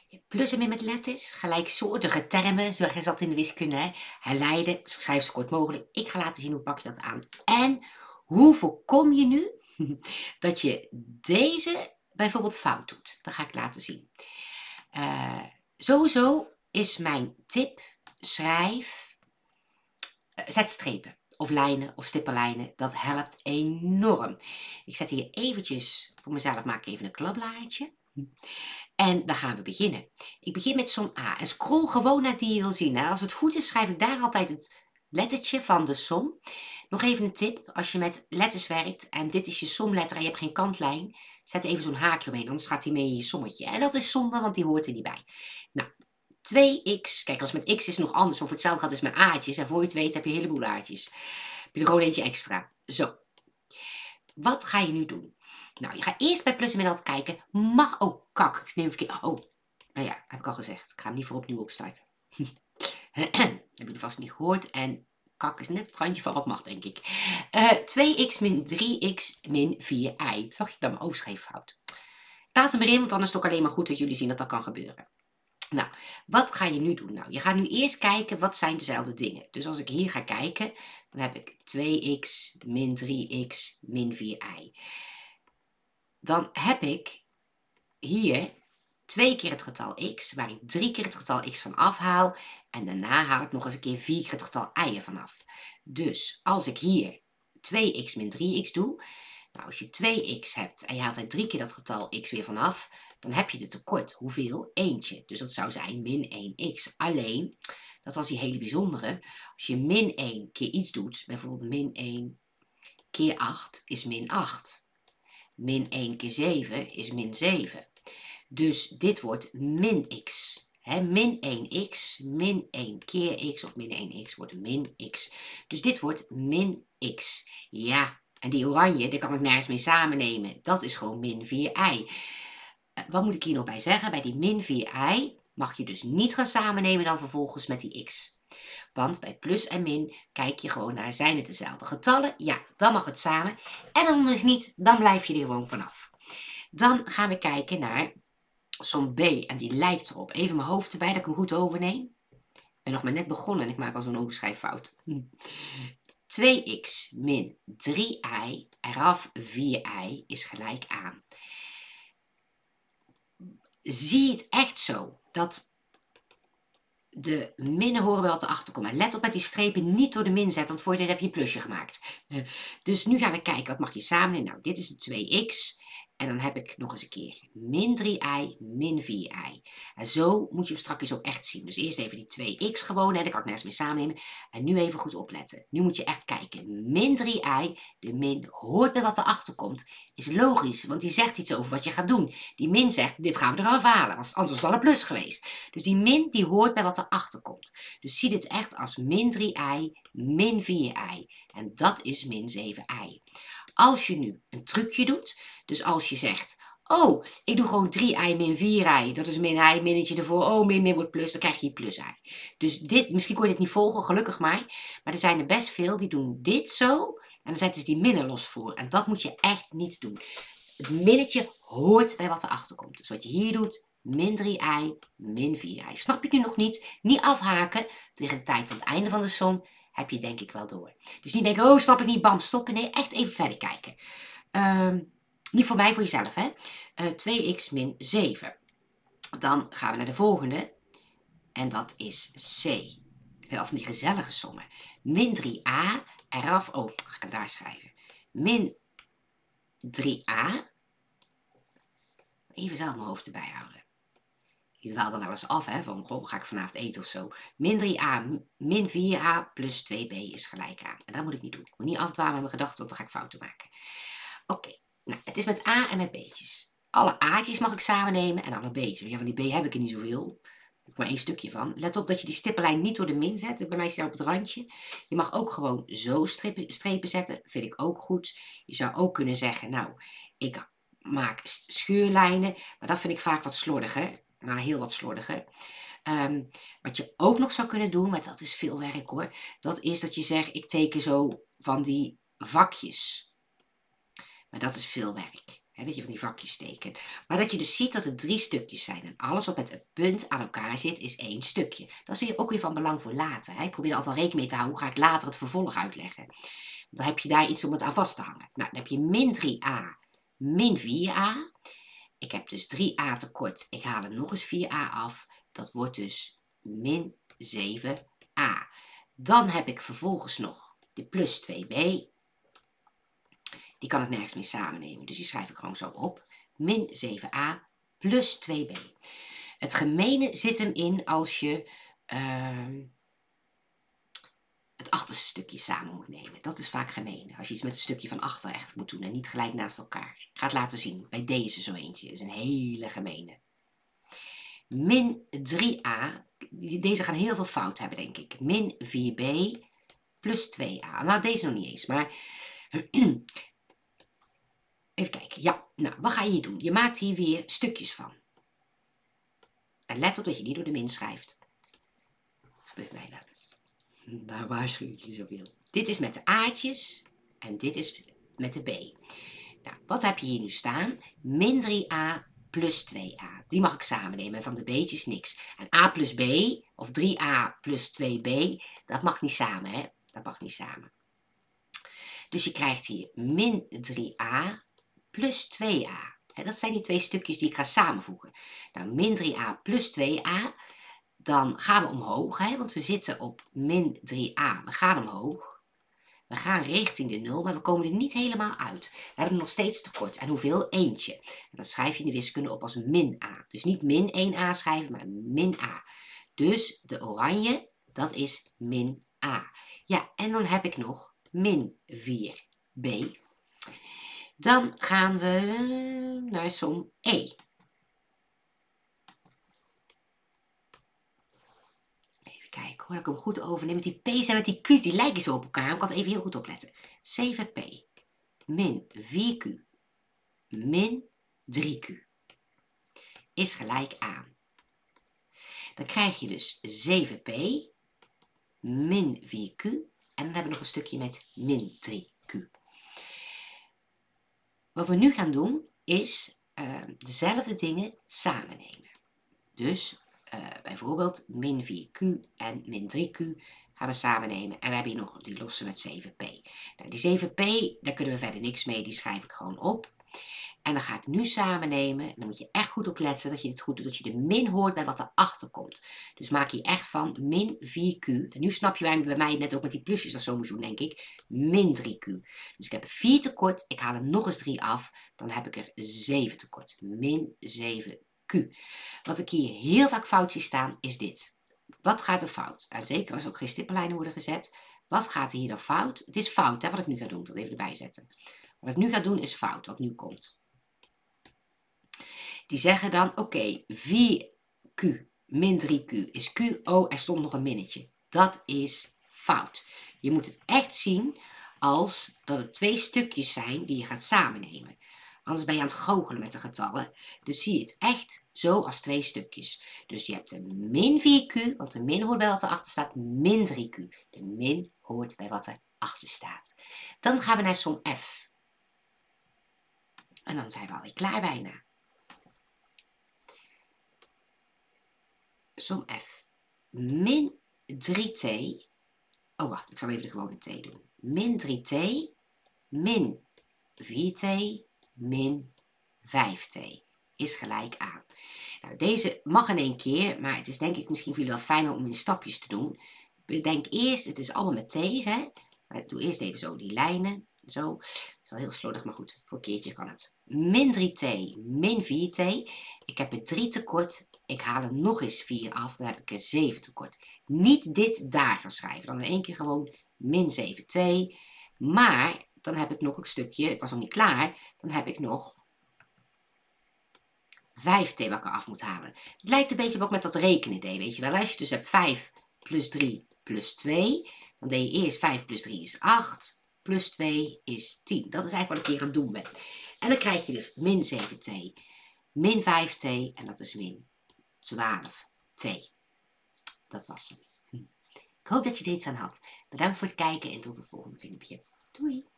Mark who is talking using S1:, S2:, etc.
S1: Plus en min met letters, gelijksoortige termen, zeggen ze dat in de wiskunde. Hè? Herleiden, zo schrijf zo kort mogelijk. Ik ga laten zien hoe pak je dat aan. En hoe voorkom je nu dat je deze bijvoorbeeld fout doet? Dat ga ik laten zien. Sowieso is mijn tip, zet strepen of lijnen of stippenlijnen. Dat helpt enorm. Ik zet hier eventjes, voor mezelf maak ik even een klapblaadje. En dan gaan we beginnen. Ik begin met som A. En scroll gewoon naar die je wil zien. Hè. Als het goed is, schrijf ik daar altijd het lettertje van de som. Nog even een tip. Als je met letters werkt en dit is je somletter en je hebt geen kantlijn, zet even zo'n haakje omheen, anders gaat hij mee in je sommetje. En dat is zonde, want die hoort er niet bij. Nou, 2x. Kijk, als met x is het nog anders, maar voor hetzelfde gaat het dus met a'tjes. En voor je het weet heb je een heleboel a'tjes. Heb je er gewoon eentje extra. Zo. Wat ga je nu doen? Nou, je gaat eerst bij plus en min altijd kijken. Oh, kak. Ik neem verkeerd. Oh, nou ja, heb ik al gezegd. Ik ga hem niet voor opnieuw opstarten. Heb jullie vast niet gehoord. En kak is net het randje van wat mag, denk ik. 2x min 3x min 4y. Zag je dan mijn overschrijffout? Laat hem erin, want anders is het ook alleen maar goed dat jullie zien dat dat kan gebeuren. Nou, wat ga je nu doen? Nou, je gaat nu eerst kijken, wat zijn dezelfde dingen? Dus als ik hier ga kijken, dan heb ik 2x min 3x min 4y. Dan heb ik hier 2 keer het getal x, waar ik 3 keer het getal x van afhaal. En daarna haal ik nog eens een keer 4 keer het getal y ervan af. Dus als ik hier 2x min 3x doe, nou als je 2x hebt en je haalt er 3 keer dat getal x weer vanaf, dan heb je de tekort. Hoeveel? Eentje. Dus dat zou zijn min 1x. Alleen, dat was die hele bijzondere. Als je min 1 keer iets doet, bijvoorbeeld min 1 keer 8 is min 8. Min 1 keer 7 is min 7. Dus dit wordt min x. Min 1x, min 1 keer x of min 1x wordt min x. Dus dit wordt min x. Ja, en die oranje, daar kan ik nergens mee samennemen. Dat is gewoon min 4y. Wat moet ik hier nog bij zeggen? Bij die min 4y mag je dus niet gaan samennemen dan vervolgens met die x. Want bij plus en min kijk je gewoon naar, zijn het dezelfde getallen? Ja, dan mag het samen. En anders niet, dan blijf je er gewoon vanaf. Dan gaan we kijken naar som B en die lijkt erop. Even mijn hoofd erbij dat ik hem goed overneem. Ik ben nog maar net begonnen en ik maak al zo'n overschrijffout. 2x min 3y eraf 4y is gelijk aan. Zie je het echt zo dat de minnen horen bij wat erachter komt. Let op met die strepen niet door de min zetten, want voor je heb je een plusje gemaakt. Dus nu gaan we kijken, wat mag je samen nemen? Nou, dit is de 2x. En dan heb ik nog eens een keer min 3y, min 4y. En zo moet je hem straks ook echt zien. Dus eerst even die 2x gewoon, daar kan ik nergens mee samennemen. En nu even goed opletten. Nu moet je echt kijken. Min 3y, de min hoort bij wat erachter komt. Is logisch, want die zegt iets over wat je gaat doen. Die min zegt, dit gaan we eraf halen, want anders was het wel een plus geweest. Dus die min, die hoort bij wat erachter komt. Dus zie dit echt als min 3y, min 4y. En dat is min 7y. Als je nu een trucje doet, dus als je zegt, oh, ik doe gewoon 3i min 4i, dat is min i, minnetje ervoor, oh, min wordt plus, dan krijg je plus i. Dus dit, misschien kon je dit niet volgen, gelukkig maar er zijn er best veel die doen dit zo, en dan zetten ze die minnen los voor. En dat moet je echt niet doen. Het minnetje hoort bij wat erachter komt. Dus wat je hier doet, min 3i, min 4i. Snap je het nu nog niet? Niet afhaken, tegen de tijd van het einde van de som heb je denk ik wel door. Dus niet denken, oh snap ik niet, bam, stoppen. Nee, echt even verder kijken. Niet voor mij, voor jezelf hè. 2x min 7. Dan gaan we naar de volgende. En dat is c. Wel van die gezellige sommen. Min 3a eraf, oh, ga ik hem daar schrijven. Min 3a. Even zelf mijn hoofd erbij houden. Ik dwaal dan wel eens af, hè, van goh, ga ik vanavond eten of zo. Min 3a min 4a plus 2b is gelijk aan. En dat moet ik niet doen. Ik moet niet afdwalen met mijn gedachten, want dan ga ik fouten maken. Oké, nou, het is met a en met b'tjes. Alle a'tjes mag ik samen nemen en alle b'tjes. Ja, van die b heb ik er niet zoveel. Ik heb maar één stukje van. Let op dat je die stippenlijn niet door de min zet. Bij mij staat op het randje. Je mag ook gewoon zo strepen zetten. Vind ik ook goed. Je zou ook kunnen zeggen, nou, ik maak scheurlijnen. Maar dat vind ik vaak wat slordiger. Nou, heel wat slordiger. Wat je ook nog zou kunnen doen, maar dat is veel werk hoor. Dat is dat je zegt, ik teken zo van die vakjes. Maar dat is veel werk. Hè, dat je van die vakjes steken. Maar dat je dus ziet dat het 3 stukjes zijn. En alles wat met een punt aan elkaar zit, is 1 stukje. Dat is ook weer van belang voor later. Hè. Ik probeer er altijd rekening mee te houden. Hoe ga ik later het vervolg uitleggen? Want dan heb je daar iets om het aan vast te hangen. Nou, dan heb je min 3a, min 4a. Ik heb dus 3a tekort. Ik haal er nog eens 4a af. Dat wordt dus min 7a. Dan heb ik vervolgens nog de plus 2b. Die kan ik nergens meer samennemen. Dus die schrijf ik gewoon zo op. Min 7a plus 2b. Het gemene zit hem in als je het achterste stukje samen moet nemen. Dat is vaak gemeen. Als je iets met een stukje van achter echt moet doen en niet gelijk naast elkaar. Ik ga het laten zien. Bij deze zo eentje. Dat is een hele gemene. Min 3a. Deze gaan heel veel fout hebben, denk ik. Min 4b plus 2a. Nou, deze nog niet eens. Maar even kijken. Ja, nou, wat ga je hier doen? Je maakt hier weer stukjes van. En let op dat je niet door de min schrijft. Gebeurt mij wel eens. Daar waarschuw ik je zoveel. Dit is met de a'tjes en dit is met de b. Nou, wat heb je hier nu staan? Min 3a plus 2a. Die mag ik samen nemen. Van de b'tjes niks. En a plus b, of 3a plus 2b, dat mag niet samen, hè? Dat mag niet samen. Dus je krijgt hier min 3a plus 2a. Dat zijn die 2 stukjes die ik ga samenvoegen. Nou, min 3a plus 2a. Dan gaan we omhoog, hè? Want we zitten op min 3a. We gaan omhoog. We gaan richting de 0, maar we komen er niet helemaal uit. We hebben er nog steeds tekort. En hoeveel? Eentje. En dat schrijf je in de wiskunde op als min a. Dus niet min 1a schrijven, maar min a. Dus de oranje, dat is min a. Ja, en dan heb ik nog min 4b. Dan gaan we naar som E. Even kijken hoor, dat ik hem goed overneem. Met die p's en met die q's, die lijken zo op elkaar. Ik kan het even heel goed opletten. 7p min 4q min 3q is gelijk aan. Dan krijg je dus 7p min 4q. En dan hebben we nog een stukje met min 3q. Wat we nu gaan doen is dezelfde dingen samen nemen. Dus bijvoorbeeld min 4q en min 3q gaan we samen nemen. En we hebben hier nog die losse met 7p. Nou, die 7p, daar kunnen we verder niks mee. Die schrijf ik gewoon op. En dan ga ik nu samen nemen. Dan moet je echt goed opletten dat je dit goed doet. Dat je de min hoort bij wat erachter komt. Dus maak hier echt van min 4q. En nu snap je bij mij net ook met die plusjes dat zo moet doen, denk ik. Min 3q. Dus ik heb 4 tekort. Ik haal er nog eens 3 af. Dan heb ik er 7 tekort. Min 7q. Wat ik hier heel vaak fout zie staan is dit. Wat gaat er fout? En zeker als er ook geen stippenlijnen worden gezet. Wat gaat er hier dan fout? Het is fout, hè, wat ik nu ga doen. Ik zal het even erbij zetten. Wat ik nu ga doen is fout, wat nu komt. Die zeggen dan, oké, 4q min 3q is q. Oh, er stond nog een minnetje. Dat is fout. Je moet het echt zien als dat het 2 stukjes zijn die je gaat samennemen. Anders ben je aan het goochelen met de getallen. Dus zie je het echt zo als 2 stukjes. Dus je hebt een min 4q, want de min hoort bij wat erachter staat, min 3q. De min hoort bij wat erachter staat. Dan gaan we naar som F. En dan zijn we alweer klaar bijna. Som F. Min 3t. Oh, wacht. Ik zal even de gewone t doen. Min 3t min 4t min 5t is gelijk aan. Nou, deze mag in 1 keer, maar het is denk ik misschien voor jullie wel fijner om in stapjes te doen. Bedenk eerst, het is allemaal met t's, hè. Maar doe eerst even zo die lijnen. Zo. Dat is wel heel slordig, maar goed. Voor een keertje kan het. Min 3t min 4t. Ik heb er 3 tekort. Ik haal er nog eens 4 af. Dan heb ik er 7 tekort. Niet dit daar gaan schrijven. Dan in 1 keer gewoon min 7t. Maar dan heb ik nog een stukje. Ik was nog niet klaar. Dan heb ik nog 5t wat ik eraf moet halen. Het lijkt een beetje op ook met dat rekenen deed. Weet je wel. Als je dus hebt 5 plus 3 plus 2. Dan deed je eerst 5 plus 3 is 8. Plus 2 is 10. Dat is eigenlijk wat ik hier aan het doen ben. En dan krijg je dus min 7t, min 5t en dat is min 12t. Dat was hem. Ik hoop dat je er iets aan had. Bedankt voor het kijken en tot het volgende filmpje. Doei!